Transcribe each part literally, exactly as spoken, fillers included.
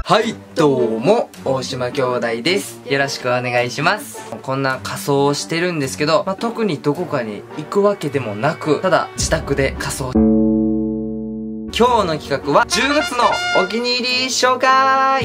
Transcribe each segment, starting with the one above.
はい、どうも、大島兄弟です。よろしくお願いします。こんな仮装をしてるんですけど、まあ、特にどこかに行くわけでもなく、ただ自宅で仮装。今日の企画はじゅうがつのお気に入り紹介イ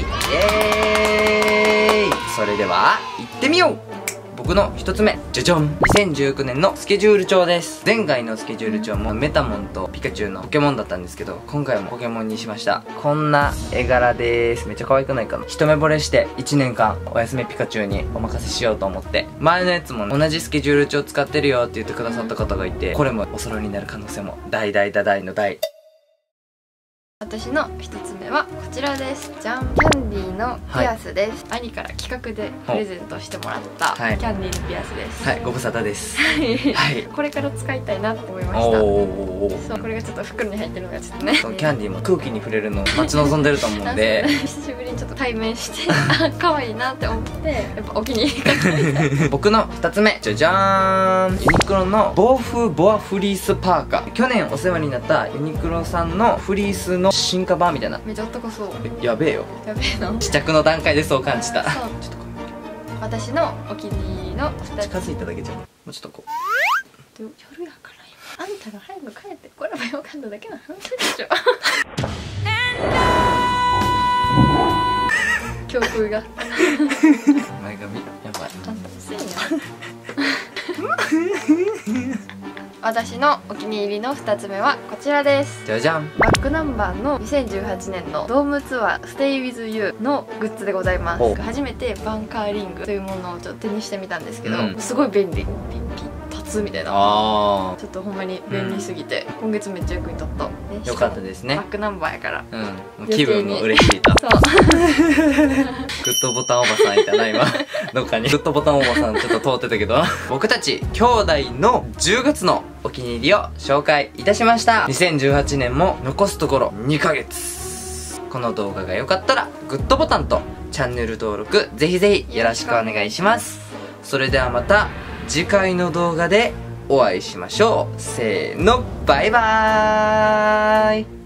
エーイ。それでは、行ってみよう。僕の一つ目、じゃじゃん、にせんじゅうきゅうねんのスケジュール帳です。前回のスケジュール帳もメタモンとピカチュウのポケモンだったんですけど、今回もポケモンにしました。こんな絵柄です。めっちゃ可愛くないかな。一目惚れしていちねんかんおやすみピカチュウにお任せしようと思って、前のやつも同じスケジュール帳使ってるよって言ってくださった方がいて、これもお揃いになる可能性も大大大大の大。 私の一つ目はこちらです。じゃん、キャンディーのピアスです、はい、兄から企画でプレゼントしてもらったキャンディーのピアスです。 はい、ご無沙汰です。 はい、これから使いたいなって思いました。そう、これがちょっと袋に入ってるのがちょっとね、 そうキャンディーも空気に触れるのを待ち望んでると思うんで久しぶりにちょっと対面してあ、可愛いなって思ってやっぱお気に入りが買いたい僕のふたつめ、じゃじゃーん、ユニクロの防風ボアフリースパーカー。去年お世話になったユニクロさんのフリースの進化版みたいな。 めっちゃあったかそう。 やべえよ、 やべえの試着の段階でそう感じた。ちょっと私のお気に入りのふたつ。 近づいただけじゃん。もうちょっとこう、 夜やからよ、あんたが早く帰ってこればよかっただけの話でしょ強風が前髪やばい。 あんたせいや私のお気に入りのふたつめはこちらです。 じゃじゃん、 バックナンバーのにせんじゅうはちねんのドームツアー Stay with You のグッズでございます。初めてバンカーリングというものをちょっと手にしてみたんですけど、うん、すごい便利、ピッピッ立つみたいな。あ、ちょっとほんまに便利すぎて、うん、今月めっちゃ役に立った、ね、 よかったですね。 バックナンバーやから、 うん、もう気分も嬉しいと。そうグッドボタンおばさんいたな今どっかにグッドボタンおばさんちょっと通ってたけど僕たち兄弟のじゅうがつのお気に入りを紹介いたしました。にせんじゅうはちねんも残すところにかげつ。この動画が良かったらグッドボタンとチャンネル登録ぜひぜひよろしくお願いします。それではまた次回の動画でお会いしましょう。せーの、バイバーイ。